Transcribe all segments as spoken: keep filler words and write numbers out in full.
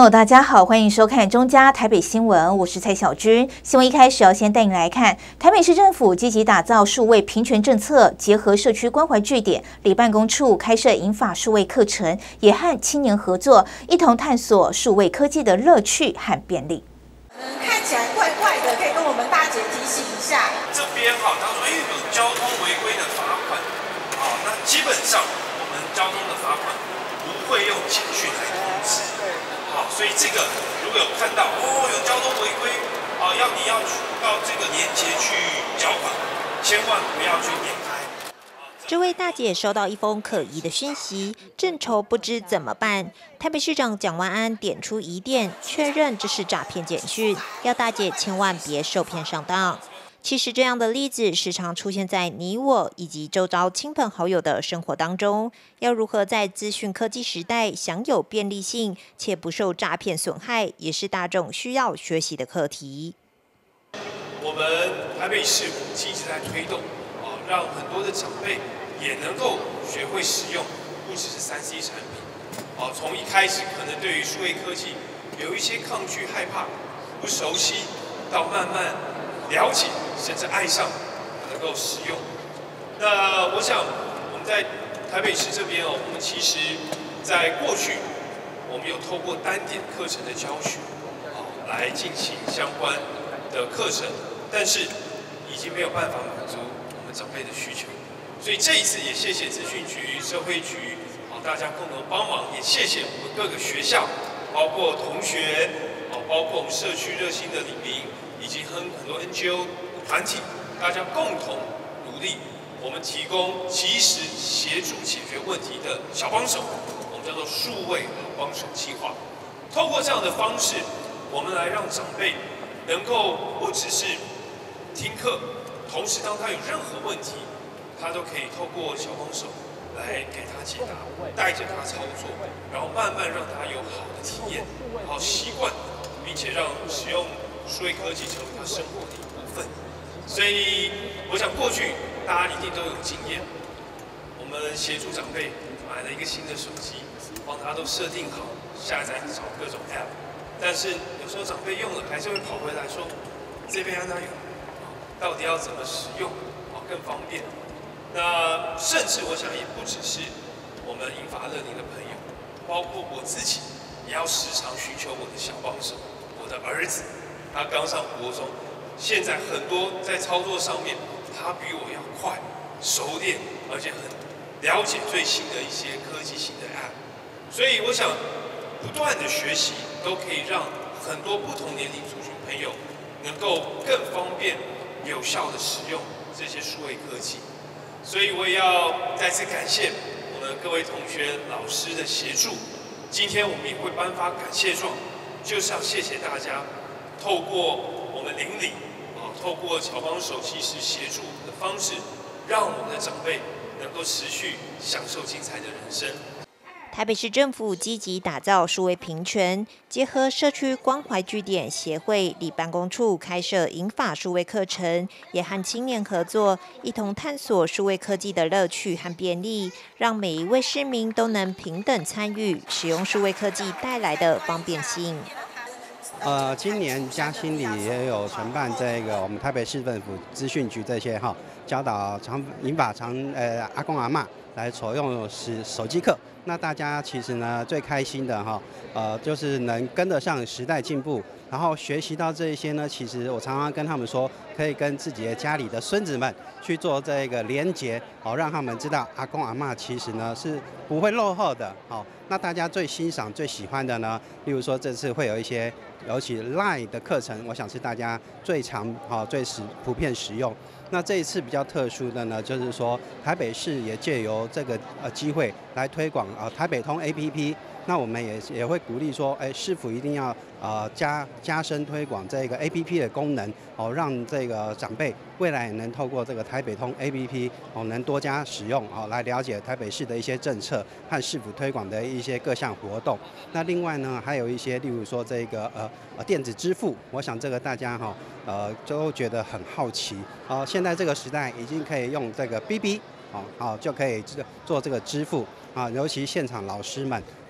友，大家好，欢迎收看中嘉台北新闻，我是蔡小军。新闻一开始要先带你来看，台北市政府积极打造数位平权政策，结合社区关怀据点，里办公处开设银发数位课程，也和青年合作，一同探索数位科技的乐趣和便利。 嗯，看起来怪怪的，可以跟我们大姐提醒一下。 这边哈，他说因为有交通违规的罚款，好，那基本上我们交通的罚款不会用简讯来通知。 好，所以这个如果有看到哦有交通违规，啊，要你要去到这个年节去缴款，千万不要去点开。 这位大姐收到一封可疑的讯息，正愁不知怎么办。台北市长蒋万安点出疑点，确认这是诈骗简讯，要大姐千万别受骗上当。 其实这样的例子时常出现在你我以及周遭亲朋好友的生活当中。要如何在资讯科技时代享有便利性，且不受诈骗损害，也是大众需要学习的课题。 我们台北市一直在推动啊，让很多的长辈也能够学会使用，不只是三 C 产品。啊，从一开始可能对于数位科技有一些抗拒、害怕、不熟悉，到慢慢 了解，甚至爱上，能够使用。那我想，我们在台北市这边哦，我们其实在过去，我们有透过单点课程的教学，啊，来进行相关的课程，但是已经没有办法满足我们长辈的需求。所以这一次也谢谢资讯局、社会局，好，大家共同帮忙，也谢谢我们各个学校，包括同学，啊，包括我们社区热心的里民。 以及和很多 N G O 团体，大家共同努力，我们提供及时协助解决问题的小帮手，我们叫做数位老帮手计划。透过这样的方式，我们来让长辈能够不只是听课，同时当他有任何问题，他都可以透过小帮手来给他解答，带着他操作，然后慢慢让他有好的体验、好习惯，并且让使用 数位科技成为他生活的一部分，所以我想过去大家一定都有经验。我们协助长辈买了一个新的手机，帮他都设定好下载找各种 App， 但是有时候长辈用了还是会跑回来说这边安哪有，到底要怎么使用啊更方便？那甚至我想也不只是我们银发乐龄的朋友，包括我自己也要时常寻求我的小帮手，我的儿子。 他刚上国中，现在很多在操作上面，他比我要快、熟练，而且很了解最新的一些科技型的 App。所以我想，不断的学习都可以让很多不同年龄族群朋友能够更方便、有效的使用这些数位科技。所以我也要再次感谢我们各位同学、老师的协助。今天我们也会颁发感谢状，就是要谢谢大家。 透过我们邻里啊，透过小帮手及时协助的方式，让我们的长辈能够持续享受精彩的人生。 台北市政府积极打造数位平权，结合社区关怀据点协会里办公处开设银发数位课程，也和青年合作，一同探索数位科技的乐趣和便利，让每一位市民都能平等参与使用数位科技带来的方便性。 呃，今年嘉兴里也有承办这个我们台北市政府资讯局这些哈，教导长银发长呃阿公阿嬷来所用使手机课。那大家其实呢最开心的哈，呃就是能跟得上时代进步，然后学习到这一些呢，其实我常常跟他们说，可以跟自己的家里的孙子们去做这个连结，好让他们知道阿公阿嬷其实呢是不会落后的。好，那大家最欣赏、最喜欢的呢，例如说这次会有一些。 尤其 Line 的课程，我想是大家最常、好、最使普遍使用。那这一次比较特殊的呢，就是说台北市也借由这个呃机会来推广啊、呃、台北通 A P P。那我们也也会鼓励说，哎，市府一定要呃加加深推广这个 A P P 的功能，哦，让这个长辈未来也能透过这个台北通 A P P 哦，能多加使用，哦，来了解台北市的一些政策和市府推广的一些各项活动。那另外呢，还有一些例如说这个呃呃电子支付，我想这个大家哈、哦、呃都觉得很好奇。哦，现在这个时代已经可以用这个 B B 哦好就可以做这个支付啊，尤其现场老师们。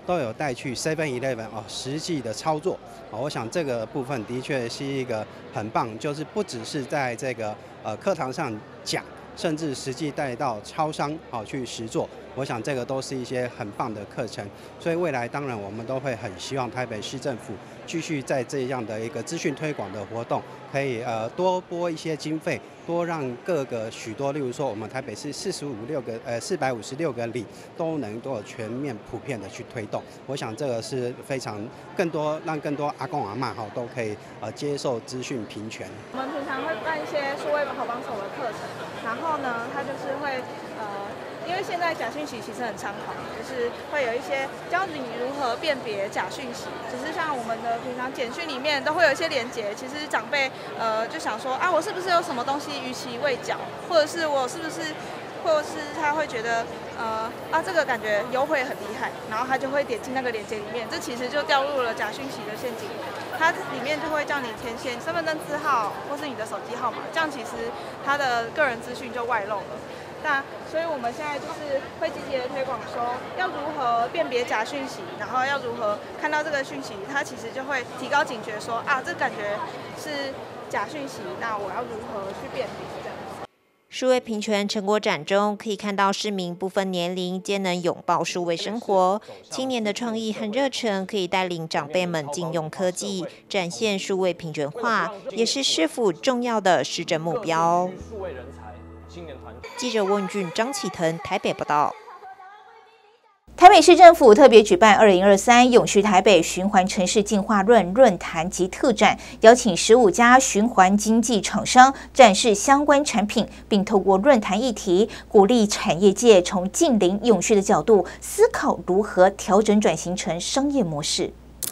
都有带去 Seven Eleven 哦实际的操作。哦，我想这个部分的确是一个很棒，就是不只是在这个呃课堂上讲，甚至实际带到超商好、哦、去实做。我想这个都是一些很棒的课程，所以未来当然我们都会很希望台北市政府继续在这样的一个资讯推广的活动，可以呃多拨一些经费，多让各个许多，例如说我们台北市四十五六个呃四百五十六个里都能够全面普遍的去推动。我想这个是非常更多让更多阿公阿嬷哈都可以呃接受资讯平权。 我们平常会办一些数位好帮手的课程，然后呢，它就是会呃。因为现在假讯息其实很猖狂，就是会有一些教你如何辨别假讯息。只是像我们的平常简讯里面都会有一些连结，其实长辈呃就想说啊，我是不是有什么东西逾期未缴，或者是我是不是，或者是他会觉得呃啊这个感觉优惠很厉害，然后他就会点进那个连结里面，这其实就掉入了假讯息的陷阱。它里面就会叫你填写身份证字号或是你的手机号码，这样其实他的个人资讯就外露了。那所以我们现在就是会积极的推广说，要如何辨别假讯息，然后要如何看到这个讯息，它其实就会提高警觉说，啊，这感觉是假讯息，那我要如何去辨别这样。 数位平权成果展中，可以看到市民不分年龄皆能拥抱数位生活。青年的创意和热忱，可以带领长辈们禁用科技，展现数位平权化，也是市府重要的施政目标。记者温俊、张启腾台北报道。 台北市政府特别举办二零二三永续台北循环城市进化论论坛及特展，邀请十五家循环经济厂商展示相关产品，并透过论坛议题，鼓励产业界从近邻永续的角度思考如何调整转型成商业模式。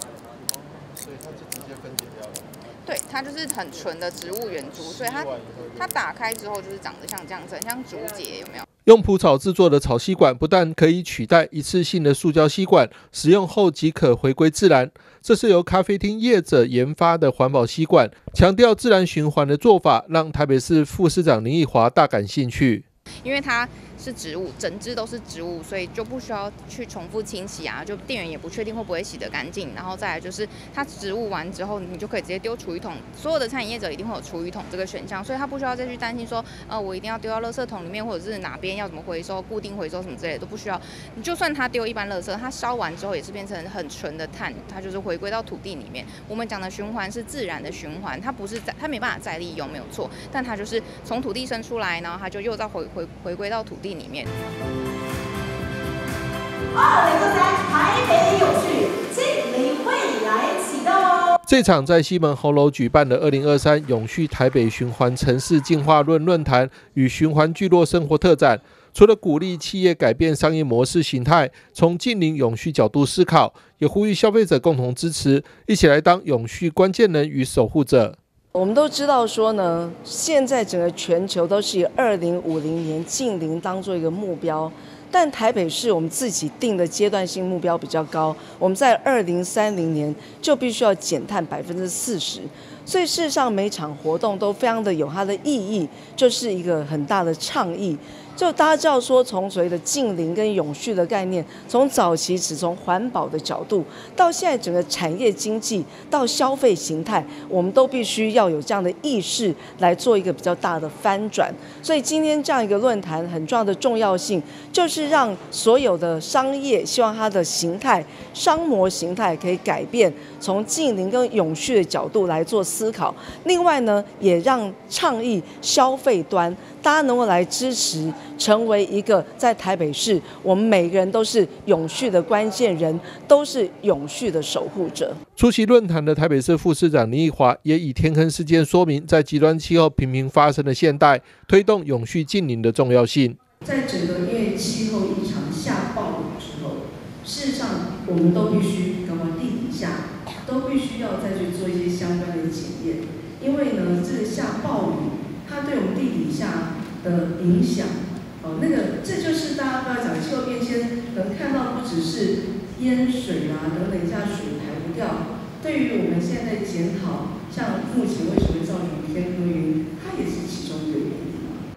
对，它就是很纯的植物原株，所以它它打开之后就是长得像这样子，很像竹节，有没有？ 用蒲草制作的草吸管不但可以取代一次性的塑胶吸管，使用后即可回归自然。这是由咖啡厅业者研发的环保吸管，强调自然循环的做法，让台北市副市长林奕华大感兴趣。 因为它是植物，整只都是植物，所以就不需要去重复清洗啊，就店员也不确定会不会洗得干净。然后再来就是它植物完之后，你就可以直接丢厨余桶，所有的餐饮业者一定会有厨余桶这个选项，所以他不需要再去担心说，呃，我一定要丢到垃圾桶里面，或者是哪边要怎么回收、固定回收什么之类的都不需要。你就算他丢一般垃圾，它烧完之后也是变成很纯的碳，它就是回归到土地里面。我们讲的循环是自然的循环，它不是再它没办法再利用，没有错，但它就是从土地生出来，然后它就又再回回回归到土地里面。 二零二三台北永续近邻未来启动。 这场在西门红楼举办的二零二三永续台北循环城市进化论论坛与循环聚落生活特展，除了鼓励企业改变商业模式形态，从近邻永续角度思考，也呼吁消费者共同支持，一起来当永续关键人与守护者。 我们都知道说呢，现在整个全球都是以二零五零年近邻当做一个目标，但台北市我们自己定的阶段性目标比较高，我们在二零三零年就必须要减碳百分之四十，所以事实上每场活动都非常的有它的意义，就是一个很大的倡议。就大家知道说，从所谓的近邻跟永续的概念，从早期只从环保的角度，到现在整个产业经济到消费形态，我们都必须要有这样的意识来做一个比较大的翻转。所以今天这样一个论坛很重要的重要性，就是让所有的商业希望它的形态、商模形态可以改变，从近邻跟永续的角度来做思考。另外呢，也让倡议消费端大家能够来支持。成为一个在台北市，我们每个人都是永续的关键人，都是永续的守护者。 出席论坛的台北市副市长林奕华也以天坑事件说明，在极端气候频频发生的现代，推动永续近邻的重要性。 在整个因为气候异常下暴雨之后，事实上我们都必须，包括地底下，都必须要再去做一些相关的检验，因为呢，这个下暴雨，它对我们地底下的影响。哦，那个这就是大家都要讲气候变迁，能看到不只是淹水啊等等一下水排不掉，对于我们现在检讨，像目前为什么造成天科云，它也是其中一个原因。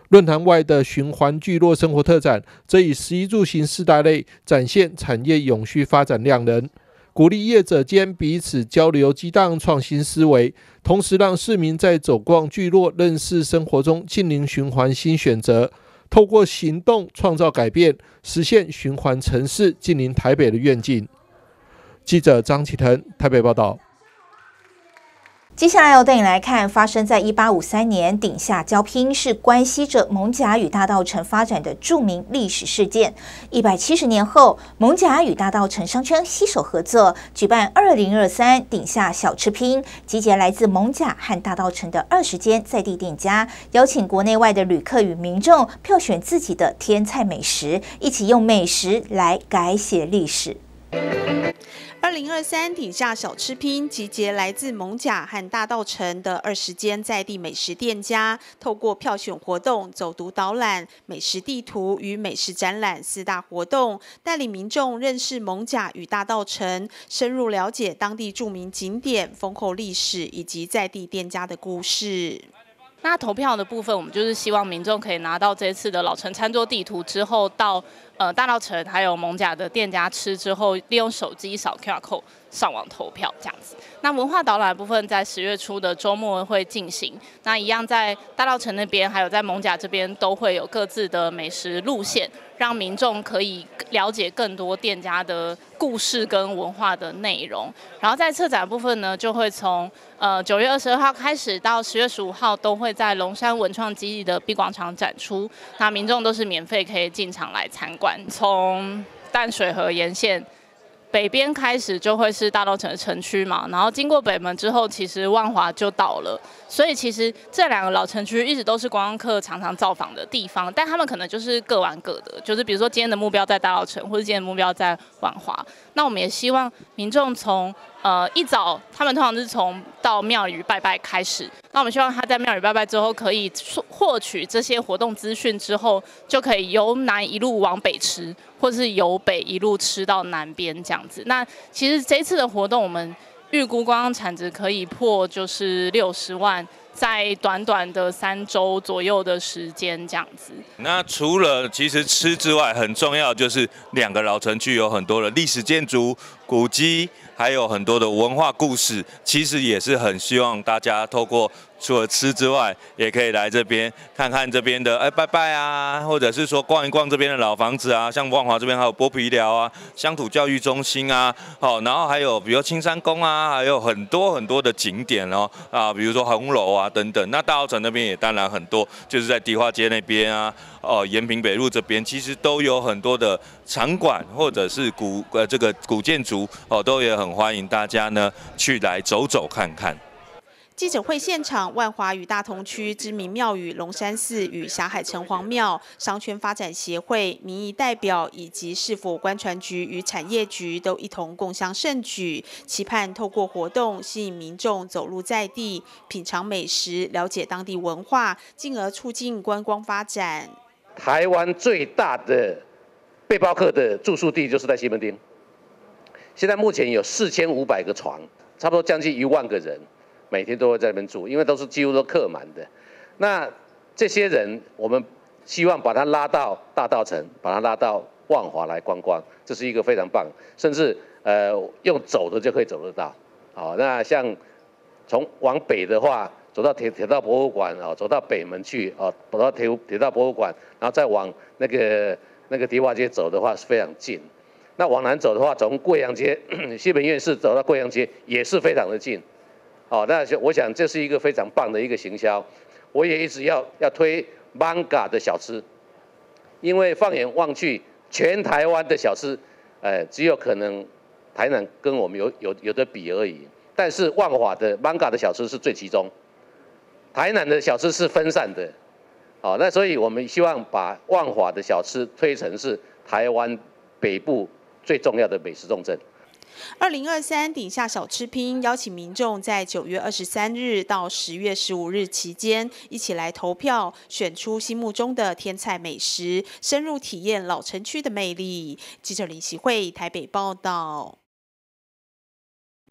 论坛外的循环聚落生活特展，则以食衣住行四大类展现产业永续发展量能，鼓励业者间彼此交流激荡创新思维，同时让市民在走逛聚落认识生活中近邻循环新选择，透过行动创造改变，实现循环城市近邻台北的愿景。记者张启腾台北报道。 接下来要带你来看，发生在一八五三年顶下交拼，是关系着艋舺与大稻埕发展的著名历史事件。一百七十年后，艋舺与大稻埕商圈携手合作，举办二零二三顶下小吃拼，集结来自艋舺和大稻埕的二十间在地店家，邀请国内外的旅客与民众票选自己的天菜美食，一起用美食来改写历史。 二零二三顶下小吃拼集结来自艋舺和大稻埕的二十间在地美食店家，透过票选活动、走读导览、美食地图与美食展览四大活动，带领民众认识艋舺与大稻埕，深入了解当地著名景点、丰厚历史以及在地店家的故事。 那投票的部分，我们就是希望民众可以拿到这次的老城餐桌地图之后，到呃大稻埕还有艋舺的店家吃之后，利用手机扫 Q R code 上网投票这样子。那文化导览的部分在十月初的周末会进行，那一样在大稻埕那边还有在艋舺这边都会有各自的美食路线，让民众可以了解更多店家的故事跟文化的内容。然后在策展部分呢，就会从呃九月二十二号开始到十月十五号，都会在龙山文创基地的 B 广场展出。那民众都是免费可以进场来参观。从淡水河沿线北边开始就会是大稻埕的城区嘛，然后经过北门之后，其实万华就到了。所以其实这两个老城区一直都是观光客常常造访的地方，但他们可能就是各玩各的，就是比如说今天的目标在大稻埕，或者今天的目标在万华。那我们也希望民众从呃一早，他们通常是从到庙宇拜拜开始，那我们希望他在庙宇拜拜之后，可以获取这些活动资讯之后，就可以由南一路往北吃，或是由北一路吃到南边这样子。那其实这一次的活动，我们预估观光产值可以破就是六十万，在短短的三周左右的时间这样子。 那除了其实吃之外，很重要就是两个老城区有很多的历史建筑、古迹，还有很多的文化故事。其实也是很希望大家透过除了吃之外，也可以来这边看看这边的哎拜拜啊，或者是说逛一逛这边的老房子啊，像万华这边还有剥皮寮啊、乡土教育中心啊，好，然后还有比如青山宫啊，还有很多很多的景点哦啊，比如说红楼啊等等。那大稻埕那边也当然很多，就是在迪化街那边啊，哦延平北路这边，其实都有很多的场馆或者是古呃这个古建筑哦，都也很欢迎大家呢去来走走看看。 记者会现场，万华与大同区知名庙宇龙山寺与霞海城隍庙、商圈发展协会、民意代表以及市府观传局与产业局都一同共襄盛举，期盼透过活动吸引民众走入在地，品尝美食，了解当地文化，进而促进观光发展。 台湾最大的背包客的住宿地就是在西门町，现在目前有四千五百个床，差不多将近一万个人。每天都会在那边住，因为都是几乎都客满的。那这些人，我们希望把他拉到大稻埕，把他拉到万华来观光，这是一个非常棒，甚至呃用走的就可以走得到。好，那像从往北的话，走到铁铁道博物馆啊，走到北门去啊，走到铁铁道博物馆，然后再往那个那个迪化街走的话是非常近。那往南走的话，从贵阳街西门院士走到贵阳街也是非常的近。好，那我想这是一个非常棒的一个行销，我也一直要要推艋舺的小吃，因为放眼望去，全台湾的小吃，呃，只有可能台南跟我们有有有的比而已，但是万华的艋舺的小吃是最集中，台南的小吃是分散的，好，那所以我们希望把万华的小吃推成是台湾北部最重要的美食重镇。 二零二三顶下小吃拼邀请民众在九月二十三日到十月十五日期间，一起来投票，选出心目中的天菜美食，深入体验老城区的魅力。记者林习慧台北报道。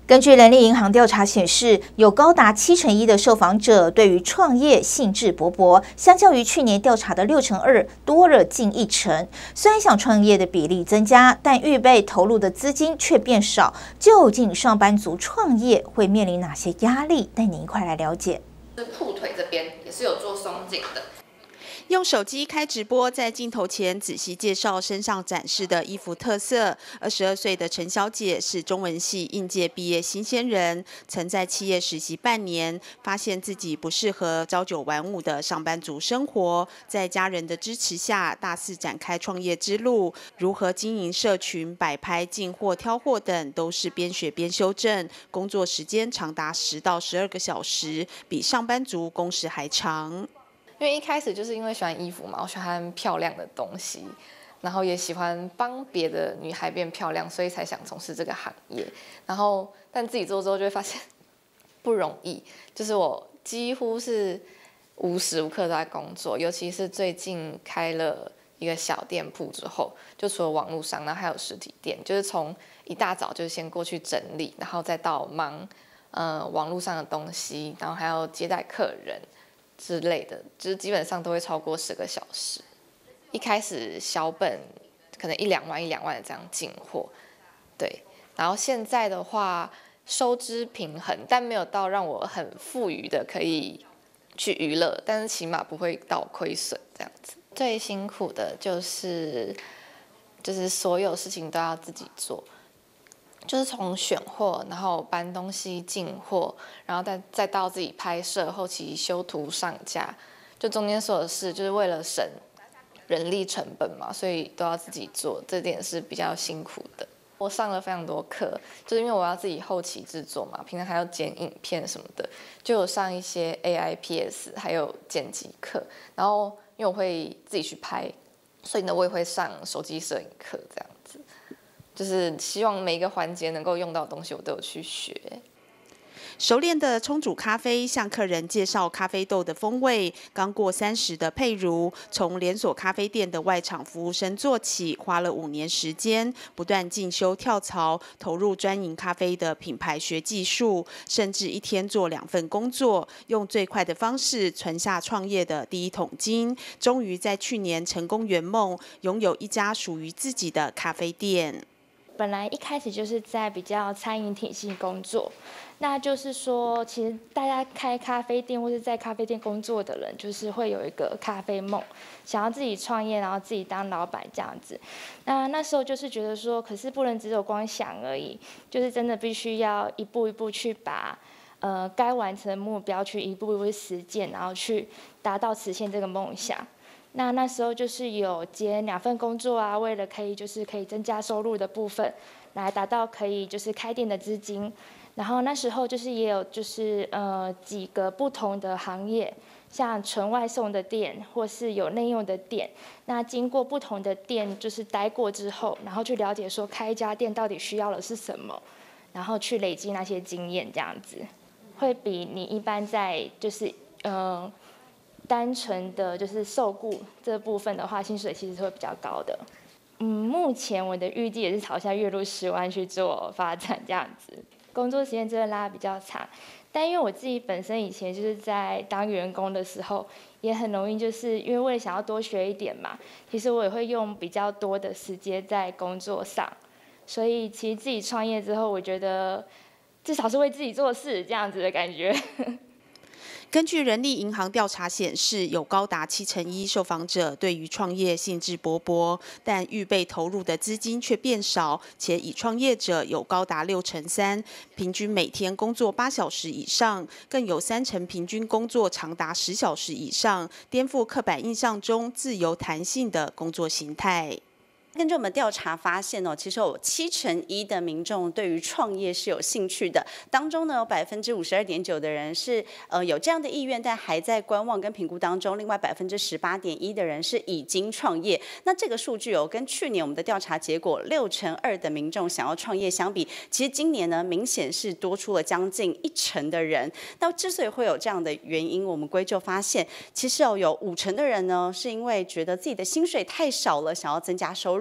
根据人力银行调查显示，有高达七成一的受访者对于创业兴致勃勃，相较于去年调查的六成二，多了近一成。虽然想创业的比例增加，但预备投入的资金却变少。究竟上班族创业会面临哪些压力？带您一块来了解。 裤腿这边也是有做松紧的。 用手机开直播，在镜头前仔细介绍身上展示的衣服特色。二十二岁的陈小姐是中文系应届毕业新鲜人，曾在企业实习半年，发现自己不适合朝九晚五的上班族生活。在家人的支持下，大肆展开创业之路。如何经营社群、摆拍、进货、挑货等，都是边学边修正。工作时间长达十到十二个小时，比上班族工时还长。 因为一开始就是因为喜欢衣服嘛，我喜欢漂亮的东西，然后也喜欢帮别的女孩变漂亮，所以才想从事这个行业。然后但自己做之后就会发现不容易，就是我几乎是无时无刻都在工作，尤其是最近开了一个小店铺之后，就除了网络上，然后还有实体店，就是从一大早就先过去整理，然后再到忙呃网络上的东西，然后还要接待客人之类的，就是基本上都会超过十个小时。一开始小本可能一两万一两万的这样进货，对，然后现在的话收支平衡，但没有到让我很富裕的可以去娱乐，但是起码不会到亏损这样子。最辛苦的就是就是所有事情都要自己做。就是从选货，然后搬东西进货，然后再再到自己拍摄、后期修图、上架，就中间所有事，就是为了省人力成本嘛，所以都要自己做，这点是比较辛苦的。我上了非常多课，就是因为我要自己后期制作嘛，平常还要剪影片什么的，就有上一些 A I P S 还有剪辑课，然后因为我会自己去拍，所以呢我也会上手机摄影课这样子。就是希望每一个环节能够用到的东西，我都有去学。 熟练的冲煮咖啡，向客人介绍咖啡豆的风味。刚过三十的佩如，从连锁咖啡店的外场服务生做起，花了五年时间，不断进修跳槽，投入专营咖啡的品牌学技术，甚至一天做两份工作，用最快的方式存下创业的第一桶金。终于在去年成功圆梦，拥有一家属于自己的咖啡店。 本来一开始就是在比较餐饮体系工作，那就是说，其实大家开咖啡店或是在咖啡店工作的人，就是会有一个咖啡梦，想要自己创业，然后自己当老板这样子。那那时候就是觉得说，可是不能只有光想而已，就是真的必须要一步一步去把呃该完成的目标去一步一步实践，然后去达到实现这个梦想。那那时候就是有接两份工作啊，为了可以就是可以增加收入的部分，来达到可以就是开店的资金。然后那时候就是也有就是呃几个不同的行业，像纯外送的店，或是有内用的店。那经过不同的店就是待过之后，然后去了解说开一家店到底需要的是什么，然后去累积那些经验，这样子会比你一般在就是呃。单纯的就是受雇这部分的话，薪水其实是会比较高的。嗯，目前我的预计也是朝向月入十万去做发展这样子。工作时间真的拉得比较长，但因为我自己本身以前就是在当员工的时候，也很容易就是因为为了想要多学一点嘛，其实我也会用比较多的时间在工作上。所以其实自己创业之后，我觉得至少是为自己做事这样子的感觉。 根据人力银行调查显示，有高达七成一受访者对于创业兴致勃勃，但预备投入的资金却变少，且已创业者有高达六成三，平均每天工作八小时以上，更有三成平均工作长达十小时以上，颠覆刻板印象中自由弹性的工作形态。 根据我们调查发现哦，其实有七成一的民众对于创业是有兴趣的，当中呢有百分之五十二点九的人是呃有这样的意愿，但还在观望跟评估当中。另外百分之十八点一的人是已经创业。那这个数据哦，跟去年我们的调查结果六成二的民众想要创业相比，其实今年呢明显是多出了将近一成的人。那之所以会有这样的原因，我们归咎发现，其实哦有五成的人呢是因为觉得自己的薪水太少了，想要增加收入。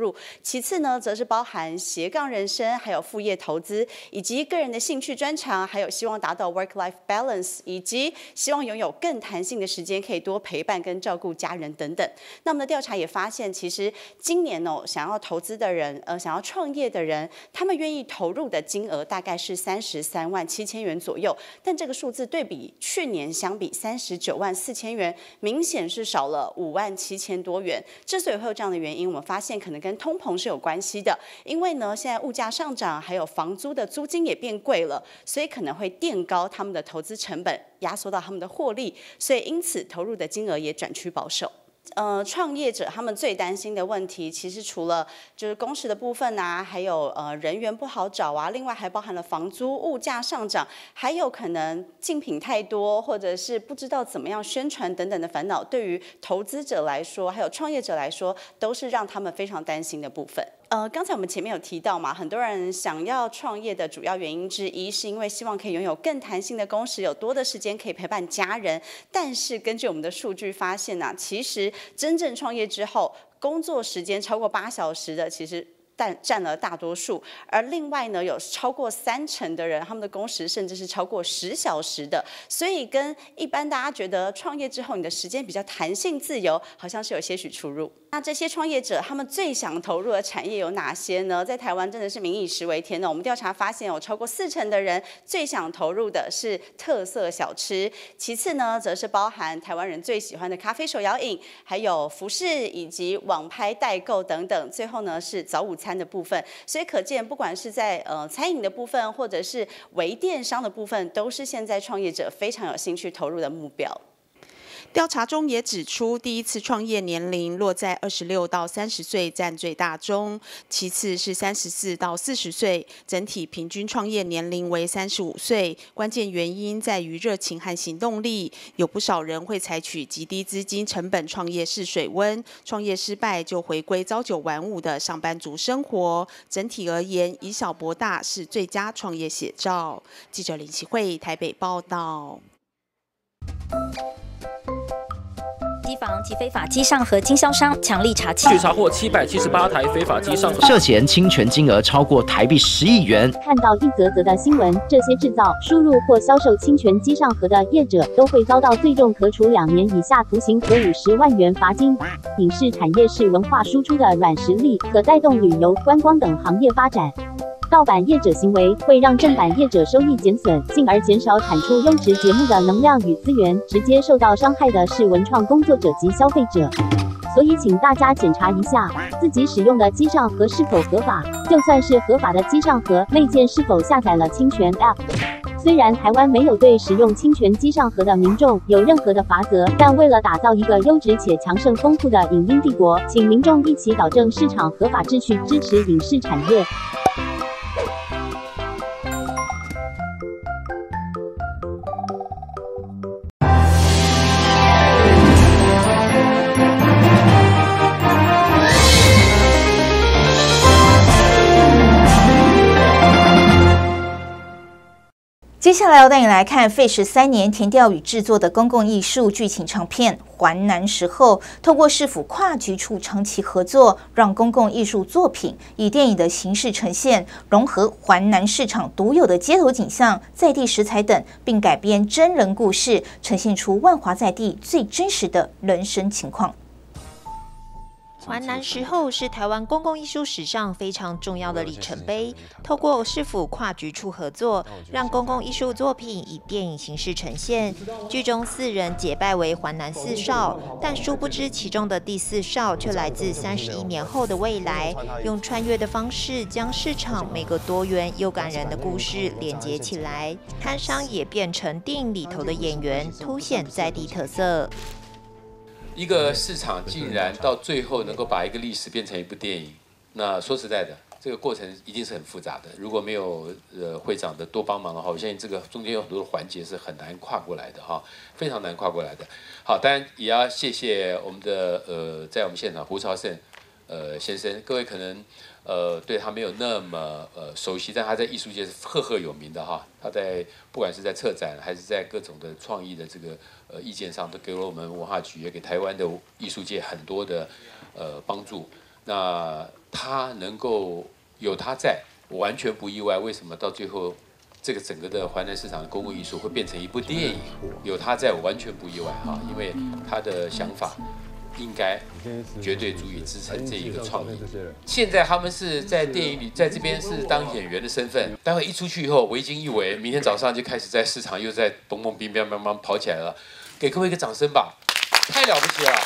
入。其次呢，则是包含斜杠人生，还有副业投资，以及个人的兴趣专长，还有希望达到 work-life balance， 以及希望拥有更弹性的时间，可以多陪伴跟照顾家人等等。那我们的调查也发现，其实今年哦，想要投资的人，呃，想要创业的人，他们愿意投入的金额大概是三十三万七千元左右，但这个数字对比去年相比三十九万四千元，明显是少了五万七千多元。之所以会有这样的原因，我们发现可能跟通膨是有关系的，因为呢，现在物价上涨，还有房租的租金也变贵了，所以可能会垫高他们的投资成本，压缩到他们的获利，所以因此投入的金额也转趋保守。呃，创业者他们最担心的问题，其实除了就是工时的部分啊，还有呃人员不好找啊，另外还包含了房租、物价上涨，还有可能竞品太多，或者是不知道怎么样宣传等等的烦恼，对于投资者来说，还有创业者来说，都是让他们非常担心的部分。呃，刚才我们前面有提到嘛，很多人想要创业的主要原因之一，是因为希望可以拥有更弹性的工时，有多的时间可以陪伴家人。但是根据我们的数据发现啊，其实真正创业之后，工作时间超过八小时的，其实占占了大多数，而另外呢，有超过三成的人，他们的工时甚至是超过十小时的，所以跟一般大家觉得创业之后你的时间比较弹性自由，好像是有些许出入。那这些创业者他们最想投入的产业有哪些呢？在台湾真的是民以食为天的。我们调查发现，有超过四成的人最想投入的是特色小吃，其次呢，则是包含台湾人最喜欢的咖啡手摇饮，还有服饰以及网拍代购等等。最后呢，是早午餐的部分。所以可见，不管是在呃餐饮的部分，或者是微电商的部分，都是现在创业者非常有兴趣投入的目标。 调查中也指出，第一次创业年龄落在二十六到三十岁占最大宗，其次是三十四到四十岁，整体平均创业年龄为三十五岁。关键原因在于热情和行动力，有不少人会采取极低资金成本创业试水温，创业失败就回归朝九晚五的上班族生活。整体而言，以小博大是最佳创业写照。记者林启慧台北报道。 机房及非法机上盒经销商强力查缉， 据查获七百七十八台非法机上盒， 涉嫌侵权金额超过台币十亿元。 看到一则则的新闻，这些制造、输入或销售侵权机上盒的业者都会遭到最重可处两年以下徒刑和五十万元罚金。影视产业是文化输出的软实力，可带动旅游、观光等行业发展。盗版业者行为会让正版业者收益减损，进而减少产出优质节目的能量与资源，直接受到伤害的是文创工作者及消费者。所以请大家检查一下自己使用的机上盒是否合法，就算是合法的机上盒，内建是否下载了侵权 App。虽然台湾没有对使用侵权机上盒的民众有任何的罚则，但为了打造一个优质且强盛丰富的影音帝国，请民众一起导正市场合法秩序，支持影视产业。 接下来要带你来看费时三年田钓宇制作的公共艺术剧情长片《环南时候》，透过市府跨局处长期合作，让公共艺术作品以电影的形式呈现，融合环南市场独有的街头景象、在地食材等，并改编真人故事，呈现出万华在地最真实的人生情况。 环南时候是台湾公共艺术史上非常重要的里程碑。透过市府跨局处合作，让公共艺术作品以电影形式呈现。剧中四人结拜为环南四少，但殊不知其中的第四少却来自三十一年后的未来，用穿越的方式将市场每个多元又感人的故事连接起来。摊商也变成电影里头的演员，凸显在地特色。 一个市场竟然到最后能够把一个历史变成一部电影，那说实在的，这个过程一定是很复杂的。如果没有呃会长的多帮忙的话，我相信这个中间有很多的环节是很难跨过来的哈，非常难跨过来的。好，当然也要谢谢我们的呃在我们现场胡朝胜呃先生，各位可能呃对他没有那么呃熟悉，但他在艺术界是赫赫有名的哈。他在不管是在策展还是在各种的创意的这个呃意见上，都给了我们文化局也给台湾的艺术界很多的呃帮助。那他能够有他在，我完全不意外。为什么到最后，这个整个的淮南市场的公共艺术会变成一部电影？有他在，我完全不意外哈，因为他的想法应该绝对足以支撑这一个创意。现在他们是在电影里，在这边是当演员的身份，待会一出去以后，围巾一围，明天早上就开始在市场又在蹦蹦冰冰冰冰跑起来了。给各位一个掌声吧，太了不起了！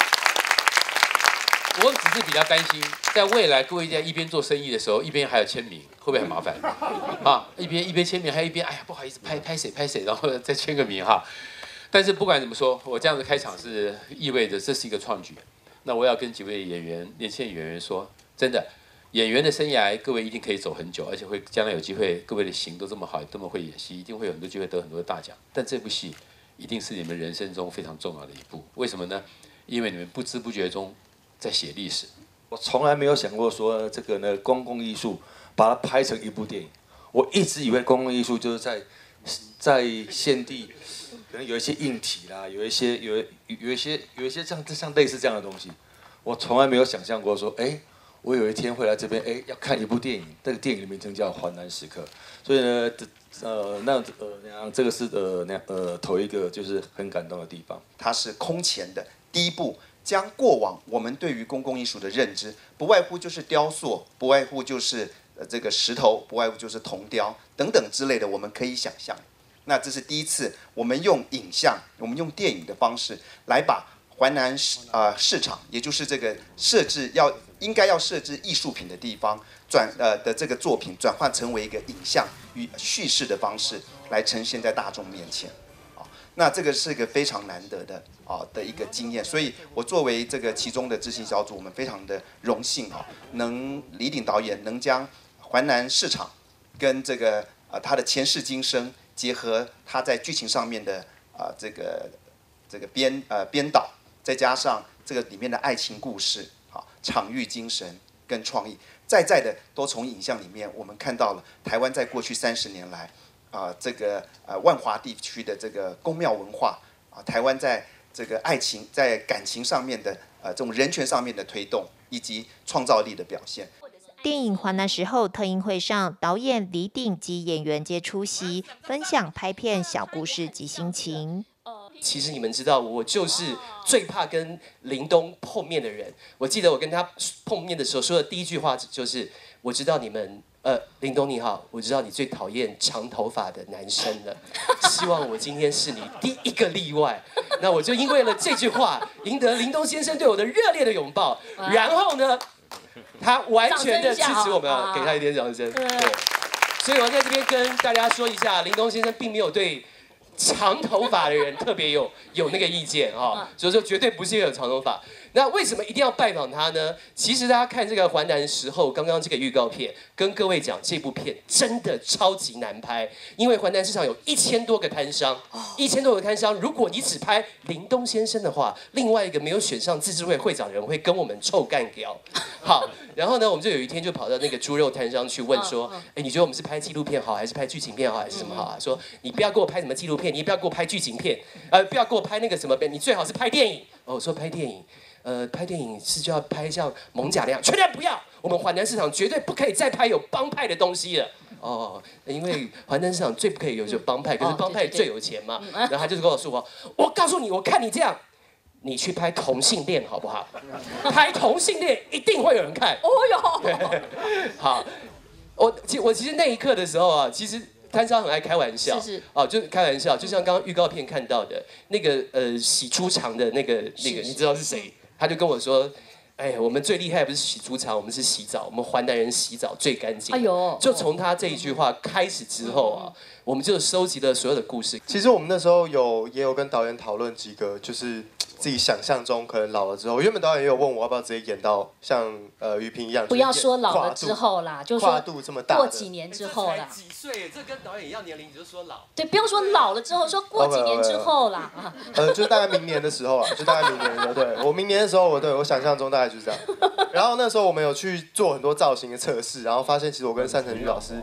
我只是比较担心，在未来各位在一边做生意的时候，一边还有签名，会不会很麻烦啊？一边一边签名，还有一边哎呀不好意思拍拍谁拍谁，然后再签个名哈。但是不管怎么说，我这样的开场是意味着这是一个创举。那我要跟几位演员、年轻演员说，真的，演员的生涯各位一定可以走很久，而且会将来有机会，各位的型都这么好，这么会演戏，一定会有很多机会得很多的大奖。但这部戏一定是你们人生中非常重要的一部，为什么呢？因为你们不知不觉中在写历史。 我从来没有想过说这个呢，公共艺术把它拍成一部电影。我一直以为公共艺术就是在在现地，可能有一些硬体啦，有一些有有一些有一些像像类似这样的东西。我从来没有想象过说，哎，我有一天会来这边，哎，要看一部电影，这个电影的名称叫《淮南时刻》。所以呢，呃，那呃那样，这个是呃那呃头一个就是很感动的地方。 它是空前的第一步。将过往我们对于公共艺术的认知，不外乎就是雕塑，不外乎就是呃这个石头，不外乎就是铜雕等等之类的，我们可以想象。那这是第一次，我们用影像，我们用电影的方式来把淮南市啊、呃、市场，也就是这个设置要应该要设置艺术品的地方，转呃的这个作品转换成为一个影像与叙事的方式来呈现在大众面前。那这个是一个非常难得的啊的一个经验，所以我作为这个其中的执行小组，我们非常的荣幸啊，能李鼎导演能将淮南市场跟这个啊他的前世今生结合，他在剧情上面的啊这个这个编呃编导，再加上这个里面的爱情故事啊场域精神跟创意，在在的都从影像里面我们看到了台湾在过去三十年来。啊、呃，这个呃万华地区的这个宫庙文化啊、呃，台湾在这个爱情、在感情上面的呃这种人权上面的推动，以及创造力的表现。 电影《淮南时候》特映会上，导演李鼎及演员皆出席，分享拍片小故事及心情。 其实你们知道，我就是最怕跟林东碰面的人。我记得我跟他碰面的时候说的第一句话就是：“我知道你们。”呃，林东你好，我知道你最讨厌长头发的男生了，希望我今天是你第一个例外。那我就因为了这句话，赢得林东先生对我的热烈的拥抱。然后呢，他完全的支持我们，给他一点掌声。对，所以我在这边跟大家说一下，林东先生并没有对长头发的人特别有有那个意见啊，所以说绝对不是因为有长头发。那为什么一定要拜访他呢？其实大家看这个《淮南时候》刚刚这个预告片，跟各位讲，这部片真的超级难拍，因为淮南市场有一千多个摊商，一千多个摊商，如果你只拍林东先生的话，另外一个没有选上自治会会长的人会跟我们臭干掉。好，然后呢，我们就有一天就跑到那个猪肉摊商去问说，哎，你觉得我们是拍纪录片好，还是拍剧情片好，还是什么好啊？说你不要给我拍什么纪录片，你也不要给我拍剧情片，呃，不要给我拍那个什么片，你最好是拍电影。哦，我说拍电影。呃，拍电影是就要拍像蒙甲那样，全然不要。我们淮南市场绝对不可以再拍有帮派的东西了。哦，因为淮南市场最不可以有就帮派，可是帮派最有钱嘛。然后他就是跟我说我，我告诉你，我看你这样，你去拍同性恋好不好？拍同性恋一定会有人看。哦哟。好，我其我其实那一刻的时候啊，其实。摊商很爱开玩笑，是是哦，就开玩笑，就像刚刚预告片看到的那个呃洗猪场的那个那个，你知道是谁？他就跟我说，哎，我们最厉害不是洗猪场，我们是洗澡，我们淮南人洗澡最干净。哎呦，就从他这一句话开始之后啊，我们就收集了所有的故事。 其实我们那时候有也有跟导演讨论几个，就是自己想象中可能老了之后，原本导演也有问我要不要直接演到像呃于平一样， 不要说老了之后啦，就说跨度这么大， 过几年之后啦。 几岁？这跟导演一样年龄，你就说老。 对，不用说老了之后，说过几年之后啦。 呃，就大概明年的时候啊，就大概明年的时候，对我明年的时候，我对我想象中大概就是这样。然后那时候我们有去做很多造型的测试，然后发现其实我跟单成宇老师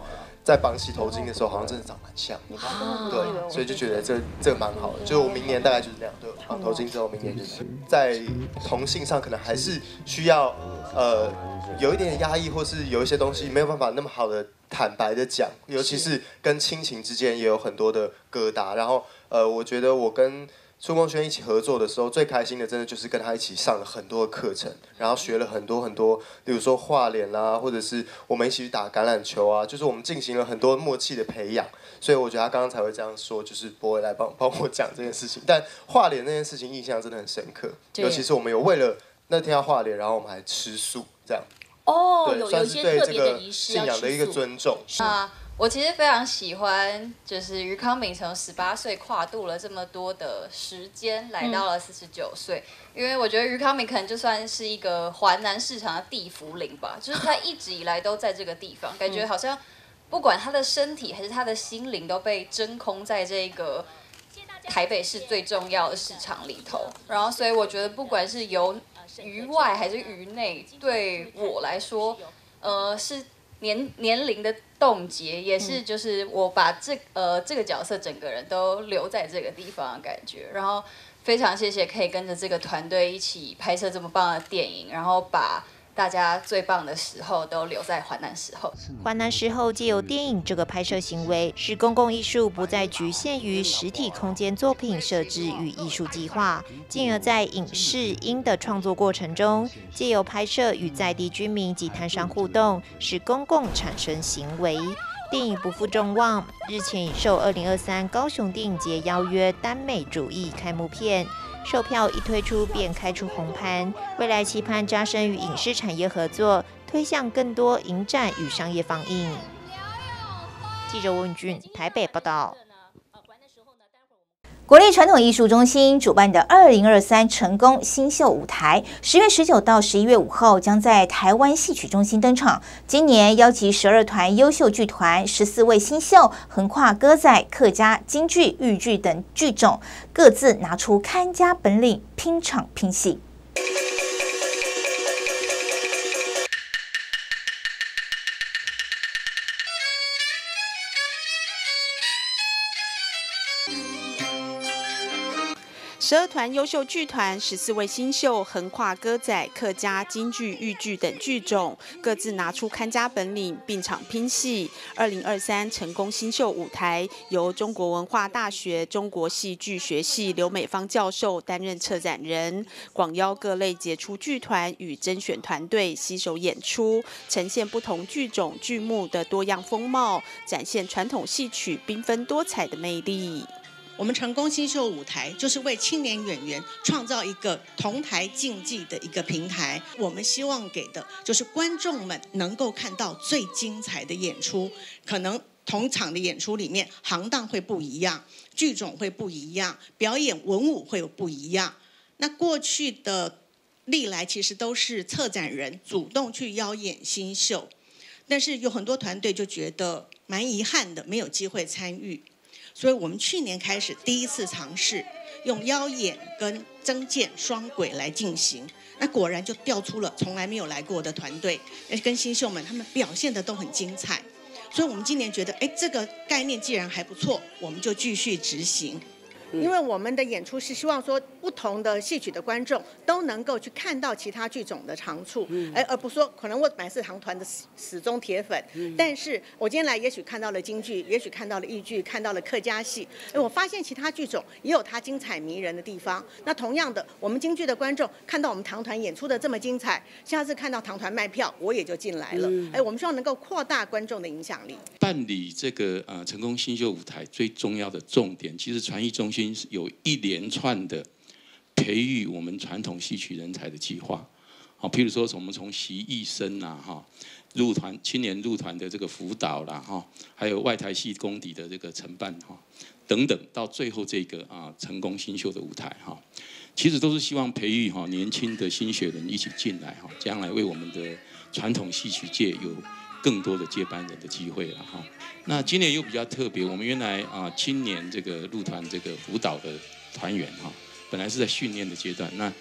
在绑起头巾的时候，好像真的长蛮像。对，所以就觉得这这蛮好的。就我明年大概就是这样，对，绑头巾之后，明年就是在同性上可能还是需要呃有一点点压抑，或是有一些东西没有办法那么好的坦白的讲，尤其是跟亲情之间也有很多的疙瘩。然后呃，我觉得我跟苏梦轩一起合作的时候，最开心的真的就是跟他一起上了很多的课程，然后学了很多很多，例如说画脸啦，或者是我们一起去打橄榄球啊，就是我们进行了很多默契的培养。所以我觉得他刚刚才会这样说，就是不会来帮帮我讲这件事情。但画脸那件事情印象真的很深刻，尤其是我们有为了那天要画脸，然后我们还吃素这样。 哦， 对， 有有算一些特是对这个别的仪式信仰的一个尊重。 啊，我其实非常喜欢，就是于康敏从十八岁跨度了这么多的时间，来到了四十九岁。因为我觉得于康敏可能就算是一个华南市场的地茯苓吧，就是他一直以来都在这个地方，感觉好像不管他的身体还是他的心灵都被真空在这个台北市最重要的市场里头。然后，所以我觉得不管是由于外还是于内，对我来说，呃，是年年龄的冻结，也是就是我把这呃这个角色整个人都留在这个地方的感觉。然后非常谢谢可以跟着这个团队一起拍摄这么棒的电影，然后把大家最棒的时候都留在华南时候。 华南时候借由电影这个拍摄行为，使公共艺术不再局限于实体空间作品设置与艺术计划，进而在影视音的创作过程中，借由拍摄与在地居民及摊商互动，使公共产生行为。电影不负众望，日前已受二零二三高雄电影节邀约耽美主义开幕片，售票一推出便开出红盘，未来期盼加深与影视产业合作，推向更多影展与商业放映。记者温俊台北报道。 国立传统艺术中心主办的二零二三成功新秀舞台，十月十九到十一月五号将在台湾戏曲中心登场。今年邀集十二团优秀剧团、十四位新秀，横跨歌仔、客家、京剧、豫剧等剧种，各自拿出看家本领，拼场拼戏。 十二团优秀剧团，十四位新秀，横跨歌仔、客家、京剧、豫剧等剧种，各自拿出看家本领，并场拼戏。二零二三成功新秀舞台由中国文化大学中国戏剧学系刘美芳教授担任策展人，广邀各类杰出剧团与甄选团队携手演出，呈现不同剧种剧目的多样风貌，展现传统戏曲缤纷多彩的魅力。 我们成功新秀舞台就是为青年演员创造一个同台竞技的一个平台。我们希望给的就是观众们能够看到最精彩的演出。可能同场的演出里面，行当会不一样，剧种会不一样，表演文武会有不一样。那过去的历来其实都是策展人主动去邀演新秀，但是有很多团队就觉得蛮遗憾的，没有机会参与。所以我们去年开始第一次尝试用邀演跟征件双轨来进行，那果然就调出了从来没有来过的团队，跟新秀们他们表现的都很精彩。所以我们今年觉得，哎，这个概念既然还不错，我们就继续执行。 因为我们的演出是希望说，不同的戏曲的观众都能够去看到其他剧种的长处，嗯、而而不是说可能我本来是唐团的死死忠铁粉，嗯、但是我今天来也许看到了京剧，也许看到了豫剧，看到了客家戏，我发现其他剧种也有它精彩迷人的地方。那同样的，我们京剧的观众看到我们唐团演出的这么精彩，下次看到唐团卖票，我也就进来了。嗯、哎，我们希望能够扩大观众的影响力。 办理这个呃成功新秀舞台最重要的重点，其实传艺中心有一连串的培育我们传统戏曲人才的计划，好，譬如说我们从习艺生啊，哈，入团青年入团的这个辅导啦，哈，还有外台戏功底的这个承办哈，等等，到最后这个啊成功新秀的舞台哈，其实都是希望培育哈年轻的新血人一起进来哈，将来为我们的传统戏曲界有更多的接班人的机会了哈。那今年又比较特别，我们原来啊青年这个入团这个辅导的团员哈，本来是在训练的阶段，那